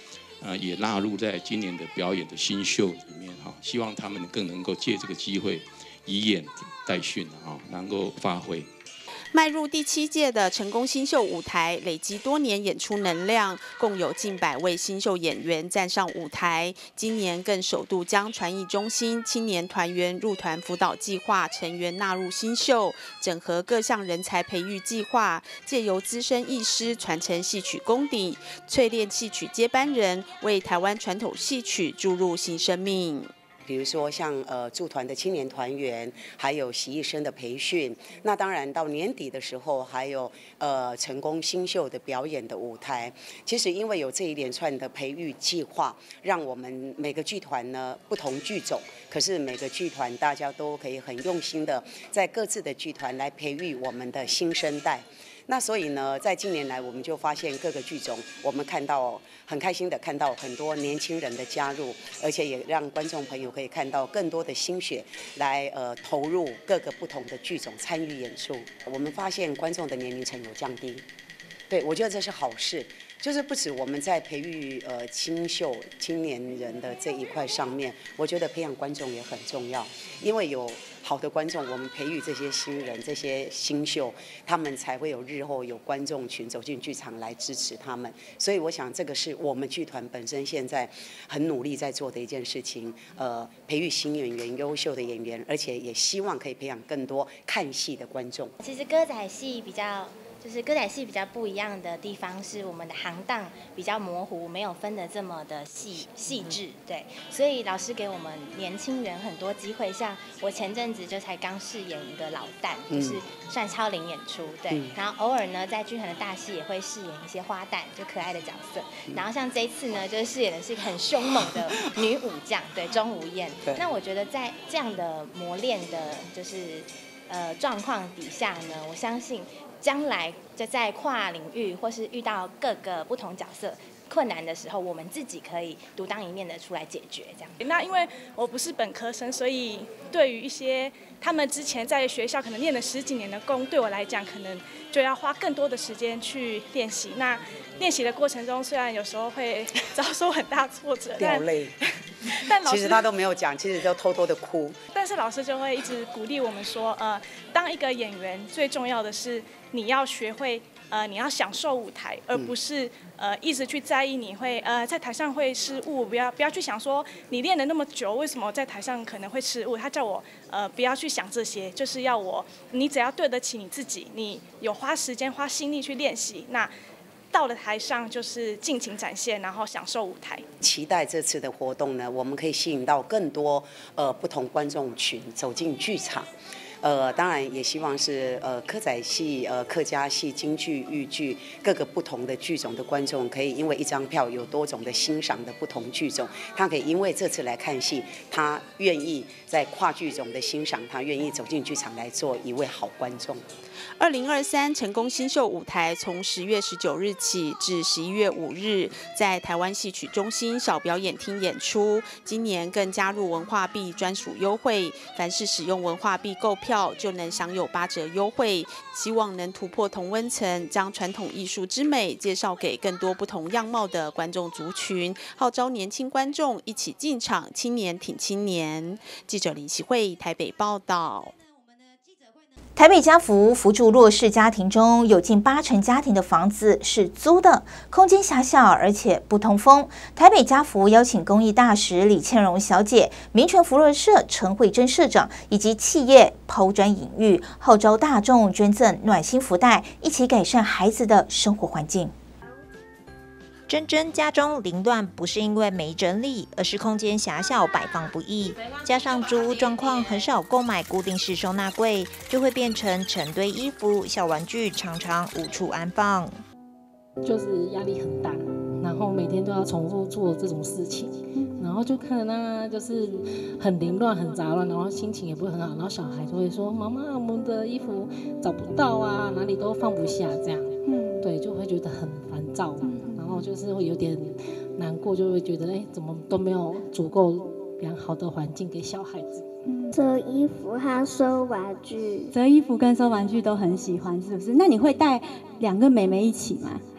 呃，也纳入在今年的表演的新秀里面哈，希望他们更能够借这个机会以演代训啊，能够发挥。 迈入第七届的成功新秀舞台，累积多年演出能量，共有近百位新秀演员站上舞台。今年更首度将传艺中心青年团员入团辅导计划成员纳入新秀，整合各项人才培育计划，借由资深艺师传承戏曲功底，淬炼戏曲接班人，为台湾传统戏曲注入新生命。 比如说像呃驻团的青年团员，还有习艺生的培训，那当然到年底的时候，还有呃成功新秀的表演的舞台。其实因为有这一连串的培育计划，让我们每个剧团呢不同剧种，可是每个剧团大家都可以很用心的在各自的剧团来培育我们的新生代。那所以呢，在近年来，我们就发现各个剧种，我们看到很开心的看到很多年轻人的加入，而且也让观众朋友可以看到更多的心血来呃投入各个不同的剧种参与演出。我们发现观众的年龄层有降低，对我觉得这是好事。就是不止我们在培育呃新秀青年人的这一块上面，我觉得培养观众也很重要，因为有好的观众，我们培育这些新人、这些新秀，他们才会有日后有观众群走进剧场来支持他们。所以我想这个是我们剧团本身现在很努力在做的一件事情，呃，培育新演员、优秀的演员，而且也希望可以培养更多看戏的观众。 其实歌仔戏比较。就是歌仔戏比较不一样的地方是我们的行当比较模糊，没有分得这么的细细致，对，所以老师给我们年轻人很多机会，像我前阵子就才刚饰演一个老旦，就是算超龄演出，对，嗯、然后偶尔呢在剧团的大戏也会饰演一些花旦，就可爱的角色，然后像这一次呢，就是饰演的是一个很凶猛的女武将，对，钟无艳。那我觉得在这样的磨练的，就是呃状况底下呢，我相信。将来就在跨领域或是遇到各个不同角色困难的时候，我们自己可以独当一面的出来解决。这样。 那因为我不是本科生，所以对于一些他们之前在学校可能练了十几年的功，对我来讲可能就要花更多的时间去练习。那练习的过程中，虽然有时候会遭受很大挫折， 掉泪。 但老师其实他都没有讲，其实都偷偷的哭。 但是老师就会一直鼓励我们说，呃，当一个演员最重要的是你要学会，呃，你要享受舞台，而不是呃一直去在意你会呃在台上会失误，不要不要去想说你练了那么久，为什么在台上可能会失误？他叫我呃不要去想这些，就是要我你只要对得起你自己，你有花时间花心力去练习，那。到了台上就是尽情展现，然后享受舞台。 期待这次的活动呢，我们可以吸引到更多呃不同观众群走进剧场。呃，当然也希望是呃歌仔戏、呃客家戏、京剧、豫剧各个不同的剧种的观众，可以因为一张票有多种的欣赏的不同剧种，他可以因为这次来看戏，他愿意在跨剧种的欣赏，他愿意走进剧场来做一位好观众。 二零二三成功新秀舞台从十月十九日起至十一月五日，在台湾戏曲中心小表演厅演出。今年更加入文化币专属优惠，凡是使用文化币购票就能享有八折优惠。希望能突破同温层，将传统艺术之美介绍给更多不同样貌的观众族群，号召年轻观众一起进场，青年挺青年。记者林希慧台北报道。 台北家福扶助弱势家庭中，有近八成家庭的房子是租的，空间狭小，而且不通风。台北家福邀请公益大使李倩蓉小姐、民权福乐社陈慧珍社长以及企业抛砖引玉，号召大众捐赠暖心福袋，一起改善孩子的生活环境。 珍珍家中凌乱不是因为没整理，而是空间狭小，摆放不易。加上租屋状况很少购买固定式收纳柜，就会变成成堆衣服、小玩具，常常无处安放。 就是压力很大，然后每天都要重复做这种事情，然后就看着那就是很凌乱、很杂乱，然后心情也不会很好。然后小孩就会说：“妈妈，我们的衣服找不到啊，哪里都放不下。”这样，嗯，对，就会觉得很烦躁。然后就是会有点难过，就会觉得哎，怎么都没有足够良好的环境给小孩子。 折衣服和收玩具， 折衣服跟收玩具都很喜欢，是不是？那你会带两个妹妹一起吗？还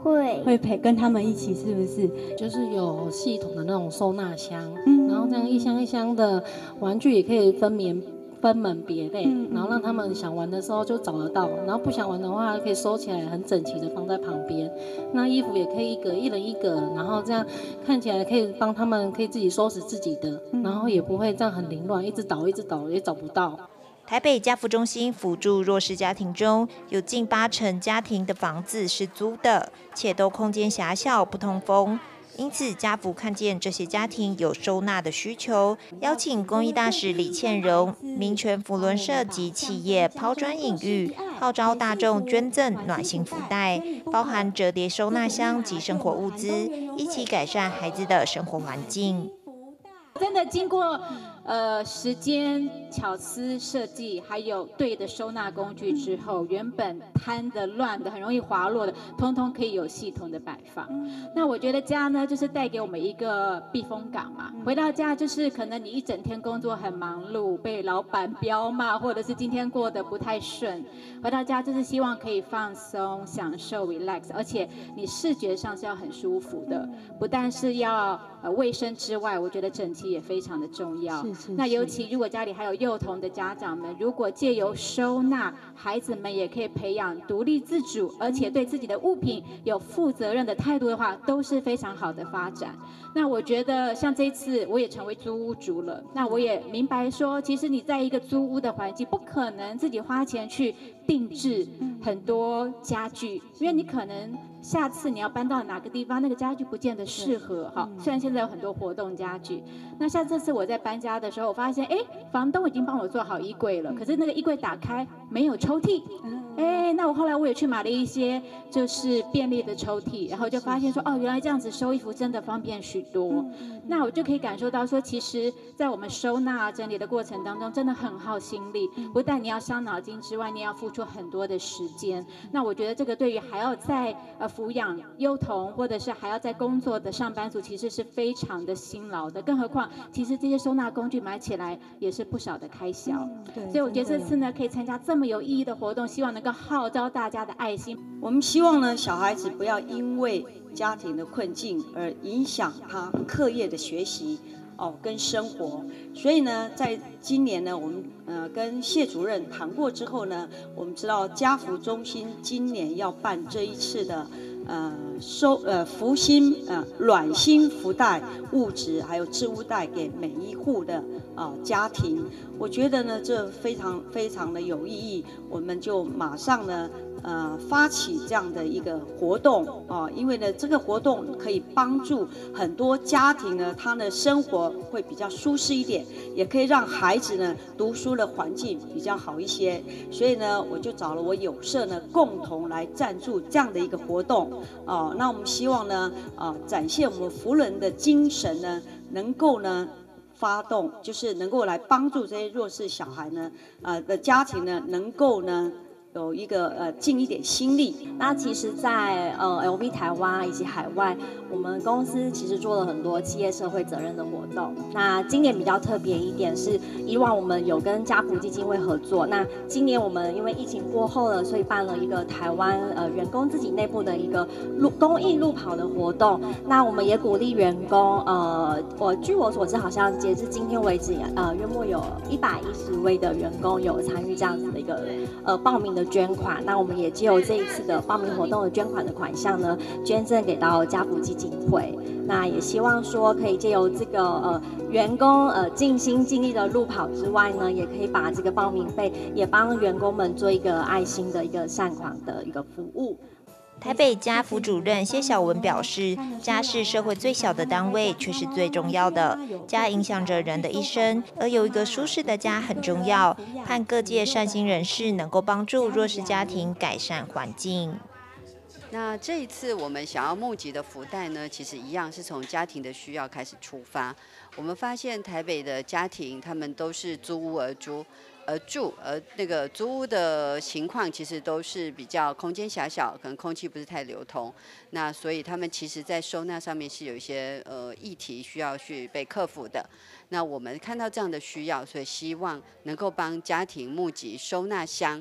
会会陪跟他们一起，是不是？ 就是有系统的那种收纳箱，嗯、然后这样一箱一箱的玩具也可以分棉分门别类，嗯、然后让他们想玩的时候就找得到，然后不想玩的话可以收起来，很整齐的放在旁边。那衣服也可以一个一人一个，然后这样看起来可以帮他们可以自己收拾自己的，嗯、然后也不会这样很凌乱，一直倒一直倒也找不到。 台北家扶中心辅助弱势家庭中，有近八成家庭的房子是租的，且都空间狭小不通风。因此，家扶看见这些家庭有收纳的需求，邀请公益大使李倩蓉、民权扶轮社及企业抛砖引玉，号召大众捐赠暖心福袋，包含折叠收纳箱及生活物资，一起改善孩子的生活环境。 真的经过呃时间巧思设计，还有对的收纳工具之后，原本摊的乱的很容易滑落的，通通可以有系统的摆放。那我觉得家呢，就是带给我们一个避风港嘛。回到家就是可能你一整天工作很忙碌，被老板彪骂，或者是今天过得不太顺，回到家就是希望可以放松、享受、relax， 而且你视觉上是要很舒服的，不但是要呃卫生之外，我觉得整齐也非常的重要。是是是，那尤其如果家里还有幼童的家长们，如果借由收纳，孩子们也可以培养独立自主，而且对自己的物品有负责任的态度的话，都是非常好的发展。那我觉得像这一次我也成为租屋族了，那我也明白说，其实你在一个租屋的环境，不可能自己花钱去定制很多家具，因为你可能下次你要搬到哪个地方，那个家具不见得适合哈。虽然现在有很多活动家具，那像这次我在搬家的时候，我发现哎，房东已经帮我做好衣柜了，可是那个衣柜打开没有抽屉，哎，那我后来我也去买了一些就是便利的抽屉，然后就发现说哦，原来这样子收衣服真的方便许多。那我就可以感受到说，其实在我们收纳整理的过程当中，真的很耗心力，不但你要伤脑筋之外，你也要付出很多的时间。那我觉得这个对于还要在呃抚养幼童或者是还要在工作的上班族，其实是非常的辛劳的。更何况，其实这些收纳工具买起来也是不少的开销。嗯、所以我觉得这次呢，可以参加这么有意义的活动，希望能够号召大家的爱心。 我们希望呢，小孩子不要因为家庭的困境而影响他课业的学习哦跟生活。所以呢，在今年呢，我们呃跟谢主任谈过之后呢，我们知道家扶中心今年要办这一次的呃收呃福星呃暖心福袋物质还有置物袋给每一户的啊、呃、家庭。我觉得呢，这非常非常的有意义，我们就马上呢。呃，发起这样的一个活动啊，因为呢，这个活动可以帮助很多家庭呢，他的生活会比较舒适一点，也可以让孩子呢读书的环境比较好一些。所以呢，我就找了我友社呢，共同来赞助这样的一个活动啊。那我们希望呢，啊，展现我们扶人的精神呢，能够呢。发动就是能够来帮助这些弱势小孩呢，呃的家庭呢，能够呢。有一个呃尽一点心力。 那其实在，在呃 L V 台湾以及海外，我们公司其实做了很多企业社会责任的活动。那今年比较特别一点是，以往我们有跟家扶基金会合作，那今年我们因为疫情过后了，所以办了一个台湾呃员工自己内部的一个路公益路跑的活动。那我们也鼓励员工，呃，我据我所知，好像截至今天为止，呃，约莫有一百一十位的员工有参与这样子的一个呃报名的捐款。那我们也借由这一次的报名活动的捐款的款项呢，捐赠给到家扶基金会。那也希望说可以借由这个呃员工呃尽心尽力的路跑之外呢，也可以把这个报名费也帮员工们做一个爱心的一个善款的一个服务。 台北家扶主任谢小文表示，家是社会最小的单位，却是最重要的。家影响着人的一生，而有一个舒适的家很重要。盼各界善心人士能够帮助弱势家庭改善环境。 那这一次我们想要募集的福袋呢，其实一样是从家庭的需要开始出发。我们发现台北的家庭，他们都是租屋而租。而住，而那个租屋的情况其实都是比较空间狭小，可能空气不是太流通。那所以他们其实在收纳上面是有一些呃议题需要去被克服的。那我们看到这样的需要，所以希望能够帮家庭募集收纳箱，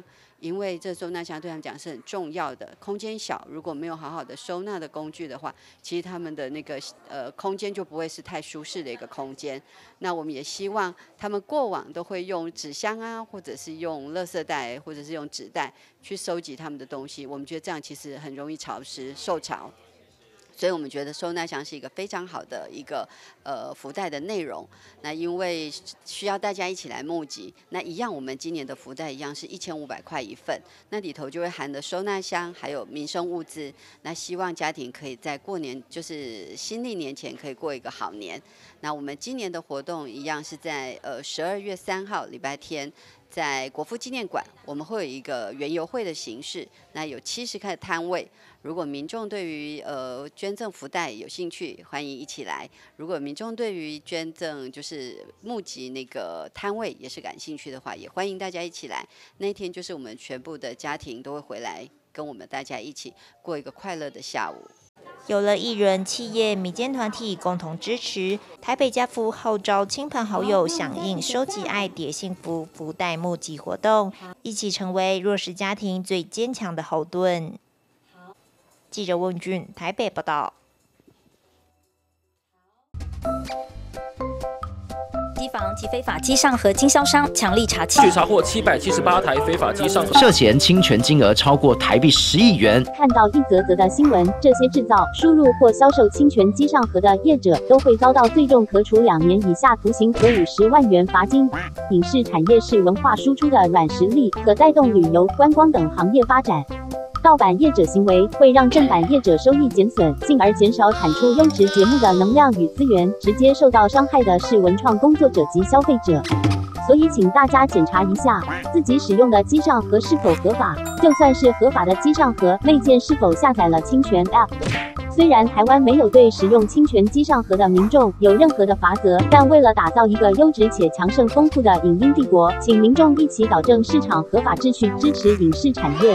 因为这收纳箱对他们讲是很重要的，空间小，如果没有好好的收纳的工具的话，其实他们的那个呃空间就不会是太舒适的一个空间。那我们也希望他们过往都会用纸箱啊，或者是用垃圾袋，或者是用纸袋去收集他们的东西。我们觉得这样其实很容易潮湿、受潮。所以我们觉得收纳箱是一个非常好的一个呃福袋的内容。那因为需要大家一起来募集，那一样我们今年的福袋一样是一千五百块一份，那里头就会含的收纳箱还有民生物资。那希望家庭可以在过年就是新历年前可以过一个好年。那我们今年的活动一样是在呃十二月三号礼拜天。在国父纪念馆，我们会有一个园游会的形式，那有七十个摊位。如果民众对于呃捐赠福袋有兴趣，欢迎一起来。如果民众对于捐赠就是募集那个摊位也是感兴趣的话，也欢迎大家一起来。那一天就是我们全部的家庭都会回来，跟我们大家一起过一个快乐的下午。 有了艺人、企业、民间团体共同支持，台北家福号召亲朋好友响应收集爱叠幸福福袋募集活动，一起成为弱势家庭最坚强的后盾。记者温俊台北报道。 机房及非法机上盒经销商强力查据查获七百七十八台非法机上盒， 涉嫌侵权金额超过台币十亿元。 看到一则则的新闻，这些制造、输入或销售侵权机上盒的业者都会遭到最重可处两年以下徒刑和五十万元罚金。影视产业是文化输出的软实力，可带动旅游、观光等行业发展。盗版业者行为会让正版业者收益减损，进而减少产出优质节目的能量与资源，直接受到伤害的是文创工作者及消费者。所以请大家检查一下自己使用的机上盒是否合法，就算是合法的机上盒，内建是否下载了侵权 App。虽然台湾没有对使用侵权机上盒的民众有任何的罚则，但为了打造一个优质且强盛丰富的影音帝国，请民众一起导正市场合法秩序，支持影视产业。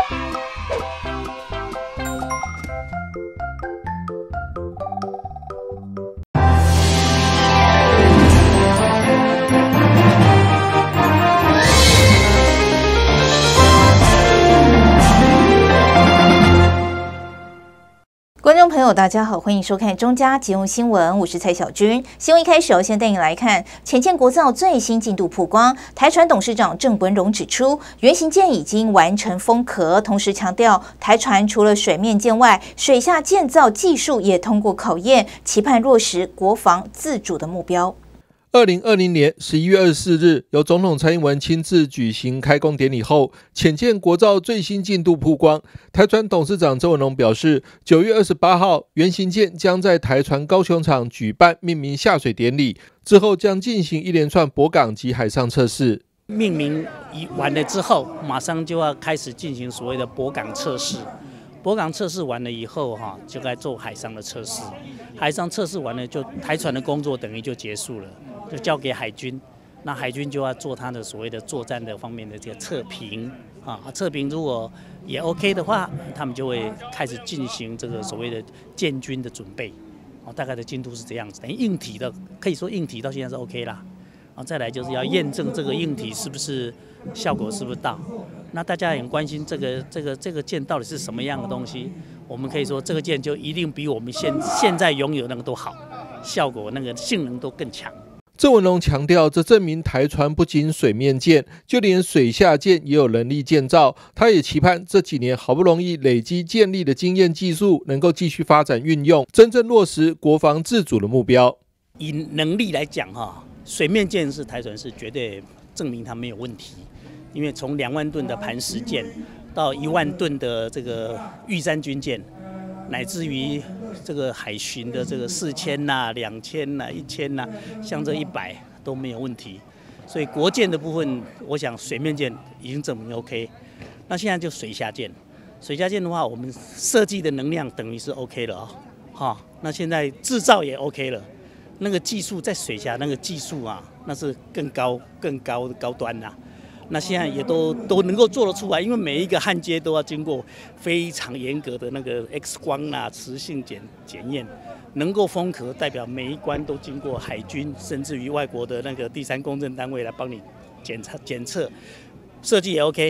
观众朋友，大家好，欢迎收看中嘉即用新闻，我是蔡小军。新闻一开始，先带你来看潜舰国造最新进度曝光。台船董事长郑文荣指出，原型舰已经完成封壳，同时强调台船除了水面舰外，水下建造技术也通过考验，期盼落实国防自主的目标。 二零二零年十一月二十四日，由总统蔡英文亲自举行开工典礼后，潜舰国造最新进度曝光。台船董事长郑文荣表示，九月二十八号，原型舰将在台船高雄厂举办命名下水典礼，之后将进行一连串泊港及海上测试。 命名完了之后，马上就要开始进行所谓的泊港测试。泊港测试完了以后，哈，就该做海上的测试。海上测试完了，就台船的工作等于就结束了。就交给海军，那海军就要做他的所谓的作战的方面的这个测评啊，测评如果也 OK 的话，他们就会开始进行这个所谓的建军的准备，啊，大概的进度是这样子。等于硬体的可以说硬体到现在是 OK 啦，啊，再来就是要验证这个硬体是不是效果是不是到。那大家也很关心这个这个这个舰到底是什么样的东西，我们可以说这个舰就一定比我们现现在拥有那个都好，效果那个性能都更强。 郑文荣强调，这证明台船不仅水面舰，就连水下舰也有能力建造。他也期盼这几年好不容易累积建立的经验技术，能够继续发展运用，真正落实国防自主的目标。 以能力来讲，哈，水面舰是台船是绝对证明它没有问题，因为从两万吨的磐石舰到一万吨的这个玉山军舰，乃至于这个海巡的这个四千呐、两千呐、一千呐，像这一百都没有问题。所以国舰的部分，我想水面舰已经证明 OK。那现在就水下舰，水下舰的话，我们设计的能量等于是 OK 了啊、哦，哈。那现在制造也 OK 了，那个技术在水下那个技术啊，那是更高、更高的高端呐、啊。那现在也都都能够做得出来，因为每一个焊接都要经过非常严格的那个 X 光啊、磁性检检验，能够封壳，代表每一关都经过海军，甚至于外国的那个第三公证单位来帮你检查检测，设计也 OK，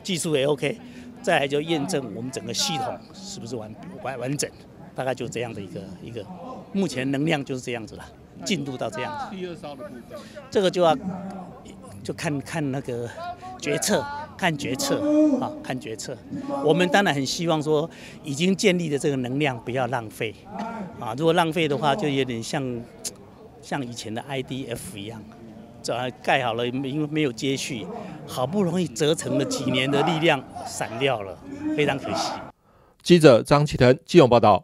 技术也 OK， 再来就验证我们整个系统是不是完完完整，大概就这样的一个一个，目前能量就是这样子了，进度到这样子。第二烧的部分，这个就要就看看那个决策。看决策啊，看决策。我们当然很希望说，已经建立的这个能量不要浪费啊。如果浪费的话，就有点像像以前的 I D F 一样，这盖好了，因为没有接续，好不容易折成了几年的力量散掉了，非常可惜。 记者张启腾基隆报道。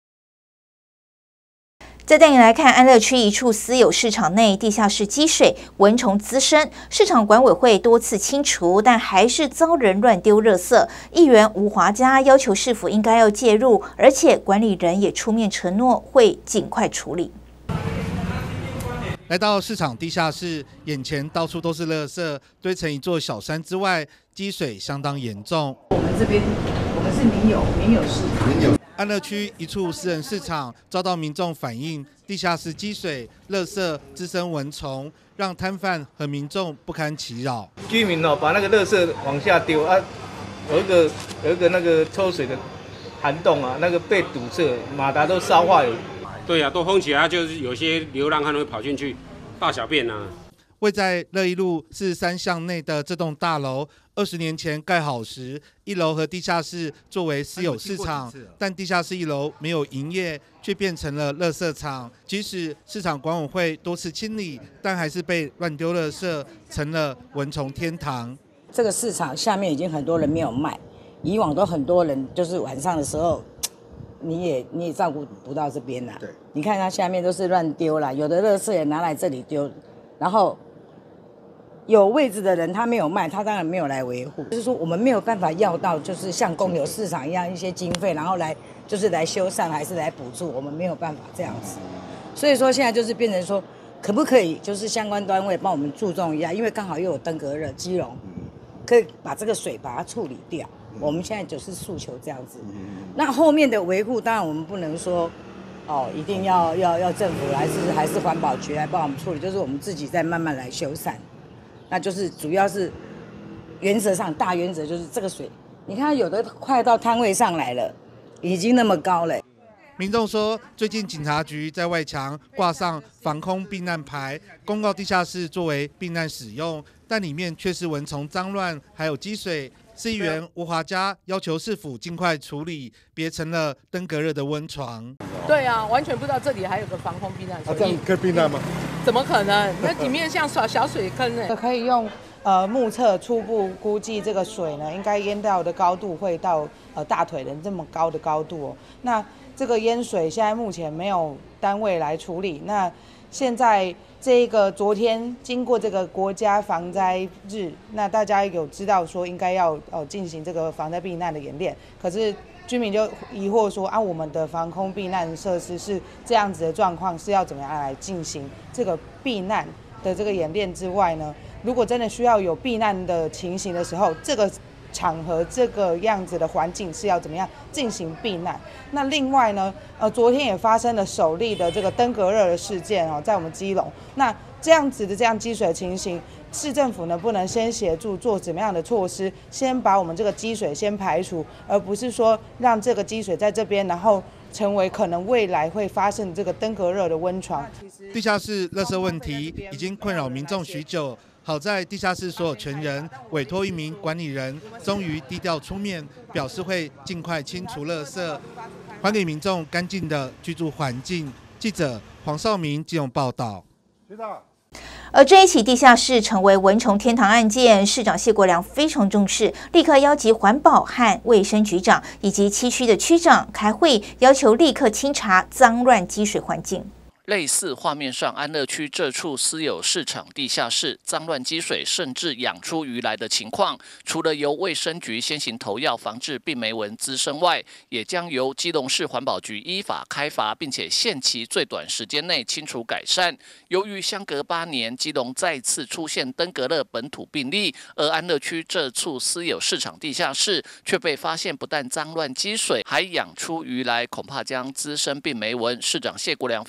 再带你来看安乐区一处私有市场内地下室积水，蚊虫滋生，市场管委会多次清除，但还是遭人乱丢垃圾。议员吴华嘉要求市府应该要介入，而且管理人也出面承诺会尽快处理。 来到市场地下室，眼前到处都是垃圾，堆成一座小山之外，积水相当严重。 我们这边，我们是民有民有市场。民有。 安乐区一处私人市场遭到民众反映，地下室积水、垃圾滋生蚊虫，让摊贩和民众不堪其扰。 居民哦，把那个垃圾往下丢啊，有一个有一个那个抽水的涵洞啊，那个被堵塞，马达都烧坏了。 对呀、啊，都封起来，就是有些流浪汉会跑进去大小便啊。 位在乐一路四十三巷内的这栋大楼，二十年前盖好时，一楼和地下室作为私有市场，但地下室一楼没有营业，却变成了垃圾场。即使市场管委会多次清理，但还是被乱丢垃圾，成了蚊虫天堂。 这个市场下面已经很多人没有卖，以往都很多人，就是晚上的时候，你也你也照顾不到这边啦。对，你看它下面都是乱丢啦，有的垃圾也拿来这里丢，然后。有位置的人他没有卖，他当然没有来维护。就是说我们没有办法要到，就是像公有市场一样一些经费，然后来就是来修缮还是来补助，我们没有办法这样子。所以说现在就是变成说，可不可以就是相关单位帮我们注重一下，因为刚好又有登革热，基隆可以把这个水把它处理掉。我们现在就是诉求这样子。那后面的维护，当然我们不能说。哦，一定要要要政府还是还是环保局来帮我们处理，就是我们自己再慢慢来修缮。那就是主要是原则上大原则就是这个水，你看有的快到摊位上来了，已经那么高了。 民众说，最近警察局在外墙挂上防空避难牌，公告地下室作为避难使用，但里面却是蚊虫脏乱，还有积水。市议员吴华嘉要求市府尽快处理，别成了登革热的温床。 对啊，完全不知道这里还有个防空避难所。 啊，这样可以避难吗？ 怎么可能？那里面像小小水坑呢。 可以用呃目测初步估计，这个水呢应该淹到的高度会到呃大腿人这么高的高度哦。那这个淹水现在目前没有单位来处理。那现在这个昨天经过这个国家防灾日，那大家有知道说应该要呃进行这个防灾避难的演练，可是居民就疑惑说啊，我们的防空避难设施是这样子的状况，是要怎么样来进行这个避难的这个演练之外呢？如果真的需要有避难的情形的时候，这个场合这个样子的环境是要怎么样进行避难？那另外呢，呃，昨天也发生了首例的这个登革热的事件哦，在我们基隆。那这样子的这样积水的情形，市政府呢不能先协助做怎么样的措施，先把我们这个积水先排除，而不是说让这个积水在这边，然后成为可能未来会发生这个登革热的温床。 地下室垃圾问题已经困扰民众许久。好在地下室所有权人委托一名管理人，终于低调出面，表示会尽快清除垃圾，还给民众干净的居住环境。记者黄少明基隆报道。 而这一起地下室成为蚊虫天堂案件，市长谢国良非常重视，立刻邀集环保和卫生局长以及七区的区长开会，要求立刻清查脏乱积水环境。 类似画面上安乐区这处私有市场地下室脏乱积水，甚至养出鱼来的情况，除了由卫生局先行投药防治病媒蚊滋生外，也将由基隆市环保局依法开罚，并且限期最短时间内清除改善。由于相隔八年，基隆再次出现登革热本土病例，而安乐区这处私有市场地下室却被发现不但脏乱积水，还养出鱼来，恐怕将滋生病媒蚊。市长谢国良非常重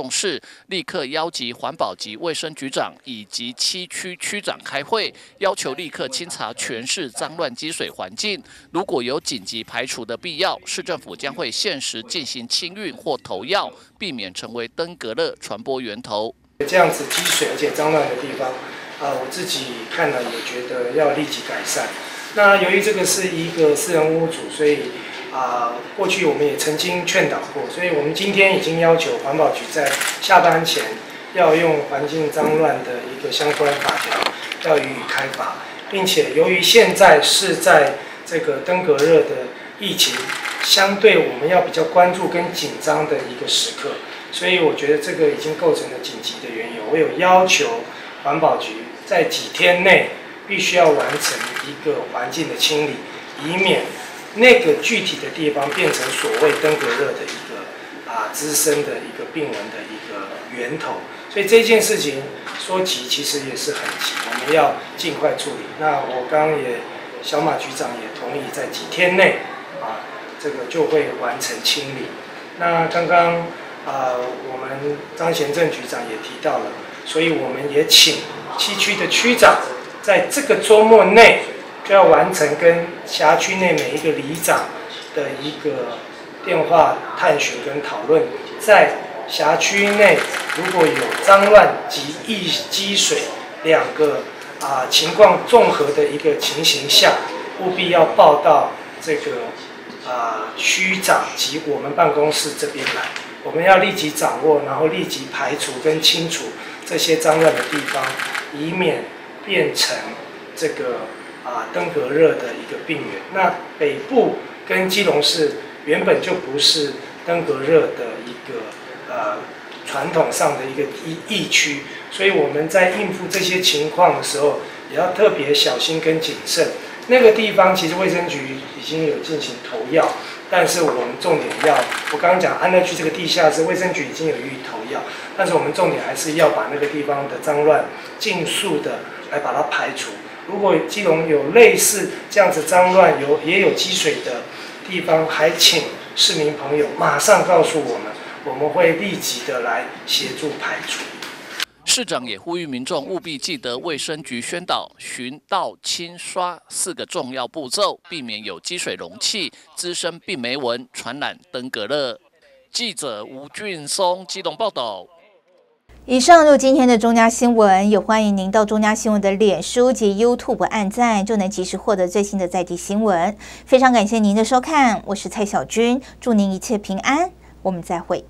重视，立刻邀集环保及卫生局长以及七区区长开会，要求立刻清查全市脏乱积水环境。如果有紧急排除的必要，市政府将会限时进行清运或投药，避免成为登革热传播源头。 这样子积水而且脏乱的地方，呃，我自己看了也觉得要立即改善。那由于这个是一个私人屋主，所以啊、呃，过去我们也曾经劝导过，所以我们今天已经要求环保局在下班前要用环境脏乱的一个相关法条要予以开罚，并且由于现在是在这个登革热的疫情相对我们要比较关注跟紧张的一个时刻，所以我觉得这个已经构成了紧急的缘由。我有要求环保局在几天内必须要完成一个环境的清理，以免那个具体的地方变成所谓登革热的一个啊滋生的一个病人的一个源头。所以这件事情说急，其实也是很急，我们要尽快处理。那我刚刚也小马局长也同意，在几天内啊，这个就会完成清理。那刚刚啊，我们张贤正局长也提到了，所以我们也请七区的区长在这个周末内就要完成跟辖区内每一个里长的一个电话探询跟讨论，在辖区内如果有脏乱及易积水两个啊情况综合的一个情形下，务必要报到这个啊区长及我们办公室这边来，我们要立即掌握，然后立即排除跟清除这些脏乱的地方，以免变成这个啊登革热的一个病源。那北部跟基隆市原本就不是登革热的一个呃传统上的一个疫疫区，所以我们在应付这些情况的时候，也要特别小心跟谨慎。那个地方其实卫生局已经有进行投药，但是我们重点要，我刚刚讲安乐区这个地下室，卫生局已经有予以投药，但是我们重点还是要把那个地方的脏乱尽速的来把它排除。如果基隆有类似这样子脏乱有也有积水的地方，还请市民朋友马上告诉我们，我们会立即的来协助排除。 市长也呼吁民众务必记得卫生局宣导巡倒清刷四个重要步骤，避免有积水容器滋生病媒蚊，传染登革热。记者吴俊松基隆报道。 以上就是今天的中嘉新闻，也欢迎您到中嘉新闻的脸书及 YouTube 按赞，就能及时获得最新的在地新闻。非常感谢您的收看，我是蔡小君，祝您一切平安，我们再会。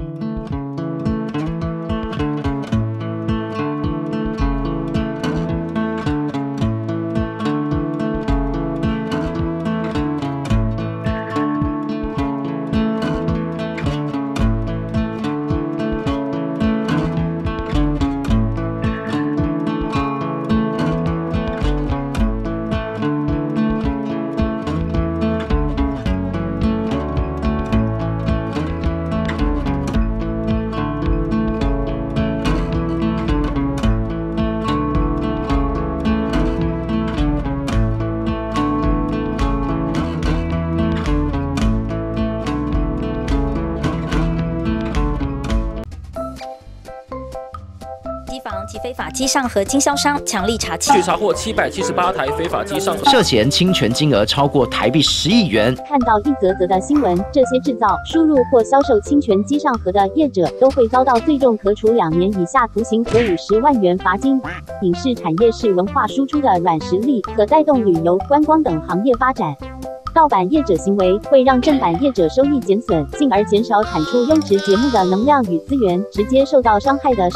及非法机上和经销商强力查缉， 据查获七百七十八台非法机上涉嫌侵权金额超过台币十亿元。 看到一则则的新闻，这些制造、输入或销售侵权机上盒的业者都会遭到最重可处两年以下徒刑和五十万元罚金。影视产业是文化输出的软实力，可带动旅游、观光等行业发展。盗版业者行为会让正版业者收益减损，进而减少产出优质节目的能量与资源，直接受到伤害的